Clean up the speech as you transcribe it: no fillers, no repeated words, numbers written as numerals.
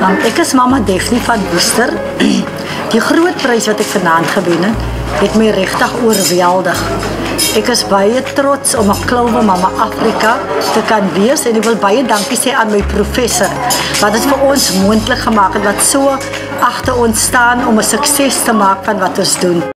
Ek is mama Daphne van Woester. Die groot prys wat ek vanaand gewen het my regtig oorweldig. Ek is baie trots om 'n Klauwe Mama Afrika te kan wees en ek wil baie dankie sê aan my professor wat dit vir ons moontlik gemaak het, wat so agter ons staan om 'n sukses te maak van wat ons doen.